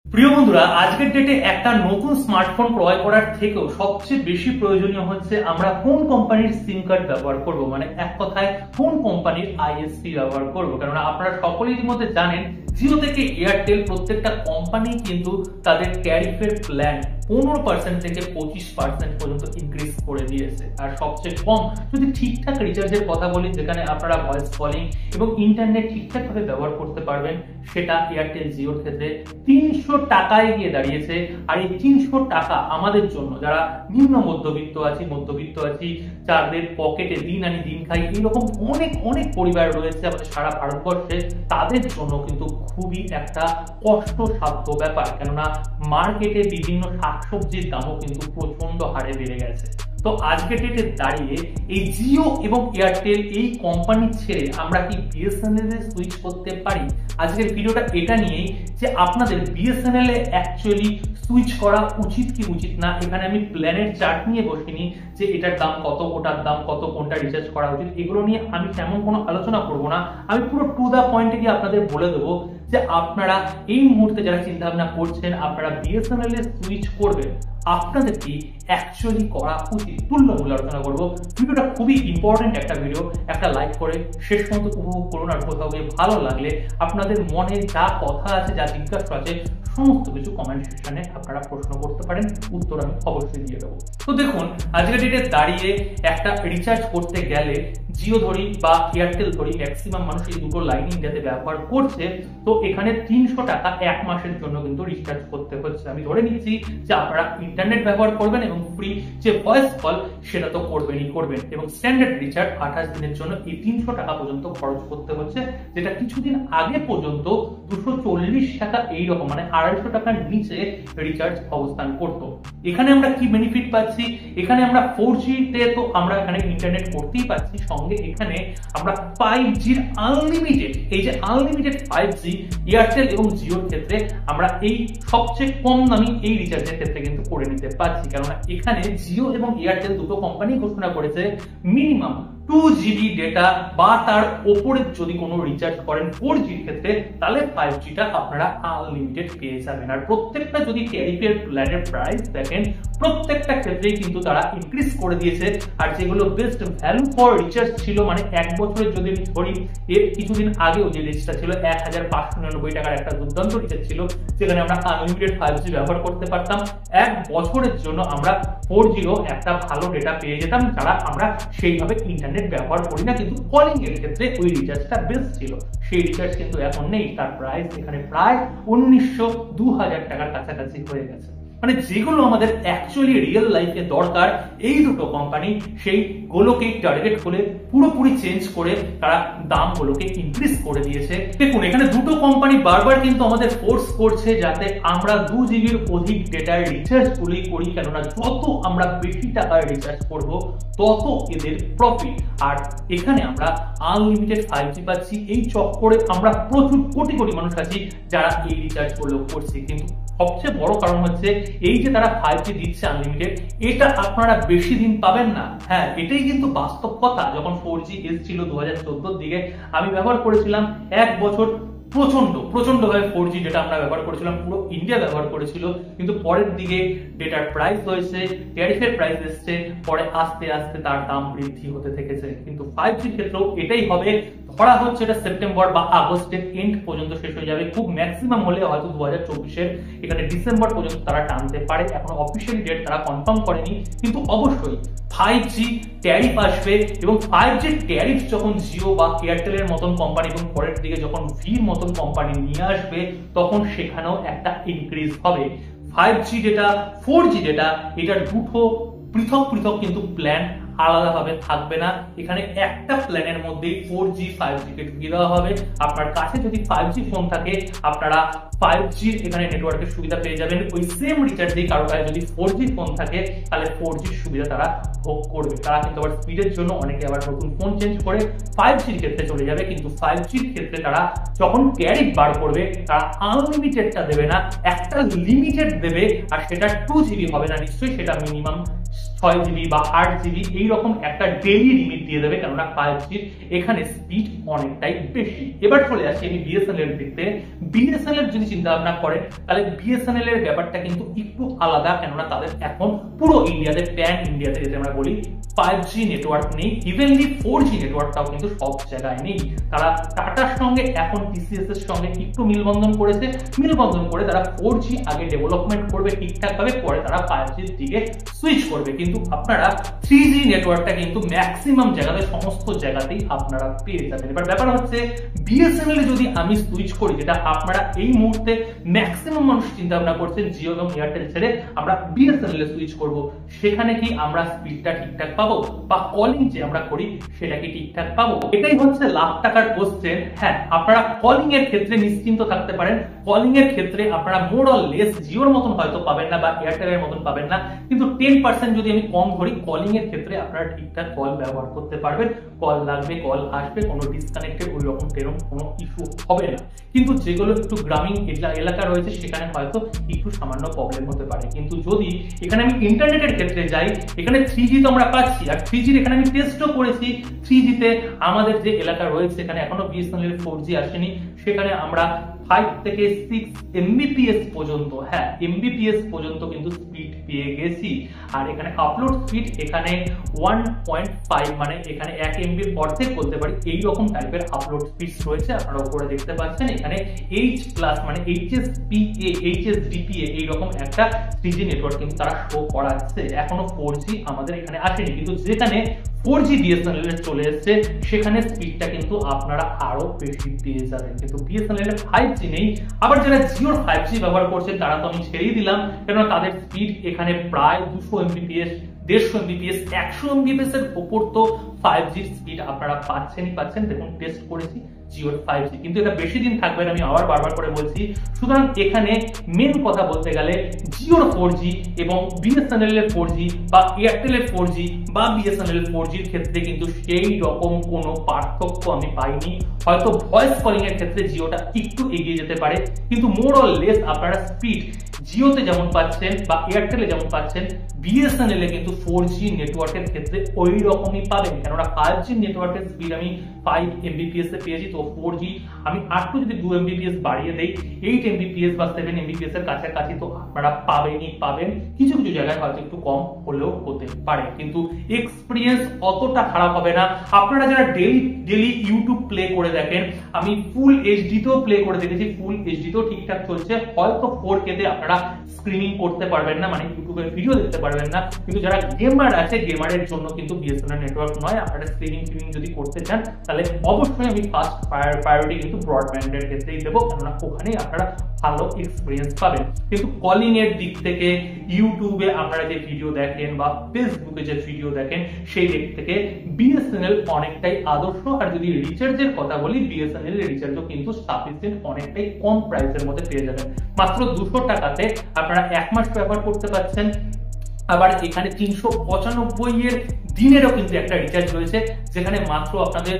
প্রিয় বন্ধুরা, আজকের ডেটে একটা নতুন স্মার্টফোন ক্রয় করার থেকেও সবচেয়ে বেশি প্রয়োজনীয় হচ্ছে আমরা কোন কোম্পানির সিম কার্ড ব্যবহার করব, মানে এক কথায় কোন কোম্পানির আইএসপি ব্যবহার করব। কেননা আপনারা সকলেই ইতিমধ্যে জানেন জিও থেকে এয়ারটেল প্রত্যেকটা কোম্পানি কিন্তু তাদের ট্যারিফের প্ল্যান 15% থেকে 25% পর্যন্ত ইনক্রিজ করে দিয়েছে। আর সবচেয়ে কম যদি ঠিকঠাক রিচার্জের কথা বলি, যেখানে আপনারা ভয়েস কলিং এবং ইন্টারনেট ঠিকঠাক ভাবে ব্যবহার করতে পারবেন, সেটা এয়ারটেল জিওর ক্ষেত্রে 300 টাকায় গিয়ে দাঁড়িয়েছে। আর এই 300 টাকা আমাদের জন্য যারা নিম্ন মধ্যবিত্ত আছি, যাদের পকেটে দিন আনি দিন খাই, এরকম অনেক অনেক পরিবার রয়েছে আমাদের সারা ভারতবর্ষে, তাদের জন্য কিন্তু খুবই একটা কষ্টসাধ্য ব্যাপার। কেননা মার্কেটে বিভিন্ন শাকসবজির দামও কিন্তু প্রচন্ড হারে বেড়ে গেছে। তো আজকের ডেটে দাঁড়িয়ে এই জিও এবং এয়ারটেল এই কোম্পানি ছেড়ে আমরা কি বিএসএনএল এ সুইচ করতে পারি? আজকের ভিডিওটা এটা নিয়েই যে আপনাদের বিএসএনএল এ অ্যাকচুয়ালি সুইচ করা উচিত কি উচিত না। এখানে আমি প্ল্যানের চার্ট নিয়ে বসিনি যে এটার দাম কত, ওটার দাম কত, কোনটা রিচার্জ করা উচিত, এগুলো নিয়ে আমি তেমন কোনো আলোচনা করব না। আমি পুরো টু দা পয়েন্টে গিয়ে আপনাদের বলে দেবো যে আপনারা এই মুহূর্তে যারা চিন্তা ভাবনা করছেন আপনারা বিএসএনএল এ সুইচ করবেন, আপনাদের কি অ্যাকচুয়ালি করা উচিত, তুল্যমূল্য আলোচনা করবো। ভিডিওটা খুবই ইম্পর্টেন্ট একটা ভিডিও, একটা লাইক করে শেষ পর্যন্ত উপভোগ করুন। আর কোথাও গিয়ে ভালো লাগলে আপনাদের মনে যা কথা আছে, যা জিজ্ঞাসা আছে, সমস্ত কিছু কমেন্ট সেকশনে আপনারা প্রশ্ন করতে পারেন, উত্তর আমি অবশ্যই দিয়ে দেবো। তো দেখুন, আজকের ডেটে দাঁড়িয়ে একটা রিচার্জ করতে গেলে জিও ধরি বা এয়ারটেল ধরি, ম্যাক্সিমাম মানুষ এই দুটো লাইন ইন্ডিয়াতে ব্যবহার করছে। তো এখানে 300 টাকা এক মাসের জন্য কিন্তু রিচার্জ করতে হচ্ছে। আমি ধরে নিয়েছি যে আপনারা ইন্টারনেট ব্যবহার করবেন এবং ফ্রি যে ভয়েস কল সেটা তো করবেনই করবেন, এবং স্ট্যান্ডার্ড রিচার্জ 28 দিনের জন্য এই 300 টাকা পর্যন্ত খরচ করতে হচ্ছে, যেটা কিছুদিন আগে পর্যন্ত 240 টাকা এইরকম, মানে 250 টাকার নিচে রিচার্জ অবস্থান করত। এখানে আমরা কি বেনিফিট পাচ্ছি? এখানে আমরা 4G তে তো আমরা এখানে ইন্টারনেট করতেই পাচ্ছি, সঙ্গে এখানে আমরা 5G আনলিমিটেড, এই যে আনলিমিটেড 5G এয়ারটেল এবং জিওর ক্ষেত্রে আমরা এই সবচেয়ে কম দামি এই রিচার্জের ক্ষেত্রে কিন্তু করে নিতে পারছি। কেননা এখানে জিও এবং এয়ারটেল দুটো কোম্পানি ঘোষণা করেছে মিনিমাম 2GB ডেটা বা তার উপরে যদি কোনো রিচার্জ করেন 4G ক্ষেত্রে, তাহলে 5G টা আপনারা আনলিমিটেড পেয়ে যাবেন। আর প্রত্যেকটা যদি ট্যারিফের প্ল্যানের প্রাইস দেখেন, প্রত্যেকটা ক্ষেত্রেই কিন্তু তারা ইনক্রিজ করে দিয়েছে। আর যেগুলো বেস্ট ভ্যালু ফর রিচার্জ ছিল, মানে এক বছরের যদি আমি ধরি, এর কিছুদিন আগেও যে রিচার্জটা ছিল 1599 টাকার একটা দুর্দান্ত রিচার্জ ছিল, যেখানে আমরা আনলিমিটেড 5G ব্যবহার করতে পারতাম। এক বছরের জন্য আমরা 4G একটা ভালো ডেটা পেয়ে যেতাম, যারা আমরা সেইভাবে ইন্টারনেট ব্যবহার করি না, কিন্তু কলিং এর ক্ষেত্রে ওই রিচার্জটা বেস্ট ছিল। সেই রিচার্জ কিন্তু এখন নেই, তার প্রাইস এখানে প্রায় 1900-2000 টাকার কাছাকাছি হয়ে গেছে। মানে যেগুলো আমাদের অ্যাকচুয়ালি রিয়েল লাইফে দরকার, এই দুটো কোম্পানি সেই গুলোকে টার্গেট করে পুরোপুরি চেঞ্জ করে তারা দামগুলোকে ইনক্রিজ করে দিয়েছে। দেখুন, এখানে দুটো কোম্পানি বারবার কিন্তু আমাদের ফোর্স করছে যাতে আমরা 2GB অধিক ডেটার রিচার্জ গুলোই করি, কেননা যত আমরা বেশি টাকার রিচার্জ করব তত এদের প্রফিট। আর এখানে আমরা আনলিমিটেড 5G পাচ্ছি, এই চক্করে আমরা প্রচুর কোটি কোটি মানুষ আছি যারা এই রিচার্জ গুলো করছি। কিন্তু সবচেয়ে বড় কারণ হচ্ছে এই যে তারা 5G দিচ্ছে আনলিমিটেড, এটা আপনারা বেশি দিন পাবেন না। হ্যাঁ, এটাই কিন্তু বাস্তব কথা। যখন 4G এসেছিল 2014 দিকে, আমি ব্যবহার করেছিলাম এক বছর, প্রচন্ড ভাবে 4G ডেটা আমরা ব্যবহার করেছিলাম, পুরো ইন্ডিয়া ব্যবহার করেছিল। কিন্তু পরের দিকে ডেটার প্রাইস হয়েছে, ট্যারিফের প্রাইস এসছে, পরে আস্তে আস্তে তার দাম বৃদ্ধি হতে থেকেছে। কিন্তু 5G ক্ষেত্রেও এটাই হবে। ধরা হচ্ছে এটা সেপ্টেম্বর বা আগস্টের এন্ড পর্যন্ত শেষ হয়ে যাবে, খুব ম্যাক্সিমাম হলে হয়তো 2024-এর এখানে ডিসেম্বর পর্যন্ত তারা টানতে পারে। এখন অফিসিয়ালি ডেট তারা কনফার্ম করেনি, কিন্তু অবশ্যই 5G ট্যারিফ আসবে, এবং 5G ট্যারিফ যখন জিও বা এয়ারটেলের মতন কোম্পানি এবং পরের দিকে যখন ভির মতন কোম্পানি নিয়ে আসবে, তখন সেখানেও একটা ইনক্রিজ হবে। 5G ডেটা, 4G ডেটা, এটার দুটো পৃথক পৃথক কিন্তু প্ল্যান আলাদাভাবে থাকবে না। এখানে একটা প্ল্যানের মধ্যেই 4G 5G কে ঢুকিয়ে দেওয়া হবে। আপনার কাছে যদি 5G ফোন থাকে, আপনারা 5G এখানে নেটওয়ার্কের সুবিধা পেয়ে যাবেন। ওই সেম রিচার্জেই কারো কাছে যদি 4G ফোন থাকে, তাহলে 4G সুবিধা তারা ভোগ করবে। তারা কিন্তু আবার স্পিডের জন্য অনেকে আবার নতুন ফোন চেঞ্জ করে 5G ক্ষেত্রে চলে যাবে। কিন্তু 5G ক্ষেত্রে তারা যখন ট্যারিফ বার করবে, তারা আনলিমিটেডটা দেবে না, একটা লিমিটেড দেবে। আর সেটা 2GB হবে না নিশ্চয়ই, সেটা মিনিমাম 6 GB বা 8 GB এইরকম একটা ডেইলি লিমিট দিয়ে দেবে, কেননা 5G এখানে স্পিড অনেকটাই বেশি। এবার চলে আসি আমি বিএসএনএল এর দিক থেকে। বিএসএনএল যদি চিন্তা ভাবনা করেন তাহলে বিএসএনএল এর ব্যাপারটা কিন্তু একটু আলাদা, কেননা তাদের এখন পুরো ইন্ডিয়াতে, প্যান ইন্ডিয়াতে যদি আমরা বলি 5G নেটওয়ার্ক নেই, ইভেনলি 4G নেটওয়ার্কটাও কিন্তু সব জায়গায় নেই। তারা টাটার সঙ্গে এখন টিসিএস এর সঙ্গে একটু মিলবন্ধন করেছে, মিলবন্ধন করে তারা 4G আগে ডেভেলপমেন্ট করবে ঠিকঠাক ভাবে, পরে তারা 5G এর দিকে সুইচ করবে। কিন্তু আপনারা 3G নেটওয়ার্কটা কিন্তু ম্যাক্সিমাম জায়গাতে, সমস্ত জায়গাতেই আপনারা পেয়ে যাবেন। এবার ব্যাপার হচ্ছে বিএসএনএল যদি আমি সুইচ করি, যেটা আপনারা এই মুহূর্তে ম্যাক্সিমাম মানুষ চিন্তা ভাবনা করছেন জিও এবং এয়ারটেল ছেড়ে আমরা বিএসএনএল এ সুইচ করব, সেখানে কি আমরা স্পিডটা ঠিকঠাক পাবো বা কলিং যে আমরা করি সেটা কি ঠিকঠাক পাবো? এটাই হচ্ছে লাখ টাকার কোশ্চেন। হ্যাঁ, আপনারা কলিং এর ক্ষেত্রে নিশ্চিন্ত থাকতে পারেন। কলিং এর ক্ষেত্রে আপনারা মোর অর লেস জিওর মতন হয়তো পাবেন না বা এয়ারটেল এর মতন পাবেন না, কিন্তু 10% যদি আমি কম ধরি, কলিং এর ক্ষেত্রে আপনারা ঠিকঠাক কল ব্যবহার করতে পারবেন। কল লাগবে, কল আসবে, কোনো ডিসকানেক্টেড ওই রকম কোনো ইস্যু হবে না। কিন্তু যেগুলো একটু গ্রামীণ এলাকা রয়েছে সেখানে হয়তো একটু সামান্য প্রবলেম হতে পারে। কিন্তু যদি এখানে আমি ইন্টারনেটের ক্ষেত্রে যাই, এখানে 3G তো আমরা পাচ্ছি, আর 3G এখানে আমি টেস্টও করেছি। 3G তে আমাদের যে এলাকা রয়েছে এখানে এখনো বিএসএনএল 4G আসেনি, সেখানে আমরা 5 থেকে 6 Mbps পর্যন্ত, হ্যাঁ Mbps পর্যন্ত কিন্তু স্পিড পেয়ে গেছি। আর এখানে আপলোড স্পিড এখানে 1.5, মানে এখানে 1 MB অর্ধেক বলতে পারি, এইরকম টাইপের আপলোড স্পিড রয়েছে। আপনারা উপরে দেখতে পাচ্ছেন এখানে H+ মানে HSPA, HSDPA এইরকম একটা 3G নেটওয়ার্ক কিন্তু তারা শো করাচ্ছে। এখনো 4G আমাদের এখানে আসেনি, কিন্তু যেখানে 4G বিএসএনএল এর চলে এসেছে সেখানে স্পিডটা কিন্তু আপনারা আরো বেশি পেয়ে যাবেন। কিন্তু বিএসএনএল এর 5G নেই। আবার যারা জিওর 5G ব্যবহার করছেন তারা তো আমি ছেড়েই দিলাম, কেননা তাদের স্পিড এখানে প্রায় 200 Mbps, 150 Mbps, 100 Mbps এর উপর তো 5G স্পিড আপনারা পাচ্ছেন। দেখুন টেস্ট করেছি জিওর 5G, কিন্তু এটা বেশি দিন থাকবে না, আমি আবার বারবার করে বলছি। সুতরাং এখানে মেন কথা বলতে গেলে জিওর 4G এবং বিএসএনএল এর 4G বা এয়ারটেল এর 4G বা বিএসএনএল এর 4G এর ক্ষেত্রে কিন্তু সেই রকম কোনো পার্থক্য আমি পাইনি। হয়তো ভয়েস কলিং এর ক্ষেত্রে জিওটা একটু এগিয়ে যেতে পারে, কিন্তু মোর অর লেস আপনারা স্পিড জিওতে যেমন পাচ্ছেন বা এয়ারটেলে যেমন পাচ্ছেন, বিএসএনএল এ কিন্তু 4G নেটওয়ার্কের ক্ষেত্রে ওই রকমই পাবেন। কেননা 5G নেটওয়ার্কের স্পিড আমি 5 Mbps এ পেয়েছি, তো 4G আমি আরটু যদি 2 Mbps বাড়িয়ে দেই, 8 Mbps বা 7 Mbps এর কাছাকাছি তো আপনারা পাবেন। কিছু কিছু জায়গায় হয়তো একটু কম হলেও হতে পারে, কিন্তু এক্সপিরিয়েন্স অতটা খারাপ হবে না। আপনারা যারা ডেইলি ইউটিউব প্লে করে দেখেন, আমি ফুল এইচডি তেও প্লে করে দেখেছি, ফুল এইচডি তেও ঠিকঠাক চলছে। হয়তো 4K তে আপনারা স্ক্রিনিং করতে পারবেন না, মানে ইউটিউবে ভিডিও দেখতে পারবেন না, কিন্তু যারা গেমার আছে গেমারের জন্য কিন্তু বিএসএনএল নেটওয়ার্ক নয়। আপনারা স্ক্রিনিং যদি করতে চান তাহলে অবশ্যই আমি ফার্স্ট প্রায়োরিটি কিন্তু ব্রডব্যান্ডের ক্ষেত্রেই দেবো, কেননা ওখানেই আপনারা ভালো এক্সপিরিয়েন্স পাবেন। কিন্তু কলিং এর দিক থেকে ইউটিউবে আপনারা যে ভিডিও দেখেন বা ফেসবুকে যে ভিডিও দেখেন, সেই দিক থেকে বিএসএনএল অনেকটাই আদর্শ। আর যদি রিচার্জের কথা বলি, বিএসএনএল এর রিচার্জও কিন্তু সাফিসিয়েন্ট, অনেকটাই কম প্রাইসের মধ্যে পেয়ে যাবেন। মাত্র 200 টাকাতে আপনারা 1 মাস ব্যবহার করতে পারছেন। আবার এখানে 395 এর দিনেরও কিন্তু একটা রিচার্জ রয়েছে, যেখানে মাত্র আপনাদের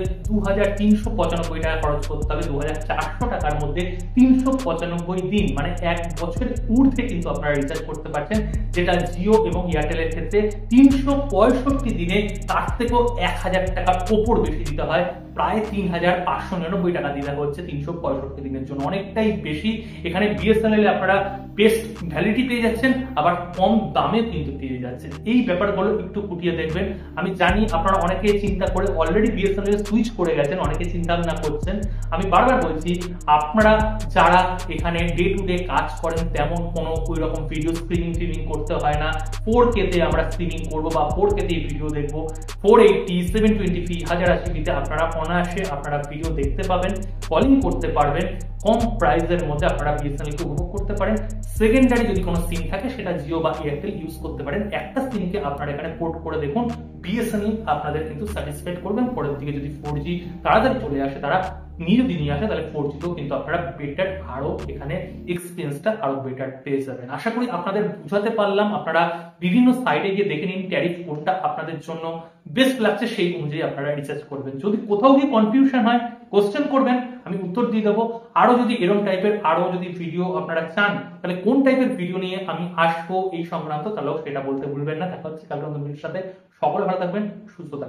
2395 টাকা খরচ করতে হবে। 2400 টাকার মধ্যে 395 দিন, মানে 1 বছরের ঊর্ধ্বে কিন্তু আপনারা রিচার্জ করতে পারছেন, যেটা জিও এবং এয়ারটেল এর ক্ষেত্রে 365 দিনে তার থেকেও 1000 টাকার উপর বেশি দিতে হয়। প্রায় 3599 টাকা দিতে হচ্ছে 365 দিনের জন্য, অনেকটাই বেশি। এখানে বিএসএনএল এ আপনারা বেস্ট ভ্যালিডিটি পেয়ে যাচ্ছেন, আবার কম দামে কিন্তু পেয়ে যাচ্ছেন। এই ব্যাপারগুলো একটু ফুটিয়ে দেখবেন। আমি জানি আপনারা অনেকেই চিন্তা করে অলরেডি বিএসএনএল এ সুইচ করে গেছেন, অনেকে চিন্তা ভাবনা করছেন। আমি বারবার বলছি, আপনারা যারা এখানে ডে টু ডে কাজ করেন, তেমন কোনো ওই রকম ভিডিও স্ক্রিনিং করতে হয় না। 4K তে আমরা স্ক্রিনিং করবো বা 4K তে ভিডিও দেখবো, 480, 720p, 1080p তে আপনারা অনায়াসে আপনারা ভিডিও দেখতে পাবেন, কলিং করতে পারবেন। কম প্রাইসের মধ্যে আপনারা বিএসএনএল কে উপভোগ করতে পারেন। সেকেন্ডারি যদি কোনো সিম থাকে সেটা জিও বা এয়ারটেল ইউজ করতে পারেন। একটা সিমকে আপনারা এখানে পোর্ট করে দেখুন, বিএসএনএল আপনাদের কিন্তু স্যাটিসফাইড করবেন। পরের দিকে যদি 4G তাড়াতাড়ি চলে আসে, তারা নিয়ে যদি নিয়ে আসে তাহলে 4G তেও কিন্তু আপনারা বেটার আরো এখানে এক্সপিরিয়েন্সটা আরো বেটার পেয়ে যাবেন। আশা করি আপনাদের বুঝাতে পারলাম। আপনারা বিভিন্ন সাইটে গিয়ে দেখে নিন ট্যারিফ কোনটা আপনাদের জন্য বেস্ট লাগছে, সেই অনুযায়ী আপনারা রিসার্চ করবেন। যদি কোথাও গিয়ে কনফিউশন হয় কোশ্চেন করবেন, আমি উত্তর দিয়ে দেবো। আরো যদি এরকম টাইপের আরো যদি ভিডিও আপনারা চান, তাহলে কোন টাইপের ভিডিও নিয়ে আমি আসবো এই সংক্রান্ত, তাহলেও সেটা বলতে ভুলবেন না। দেখা হচ্ছে কালকে নতুন ভিডিওর সাথে। সকলে ভালো থাকবেন, সুস্থ থাকবেন।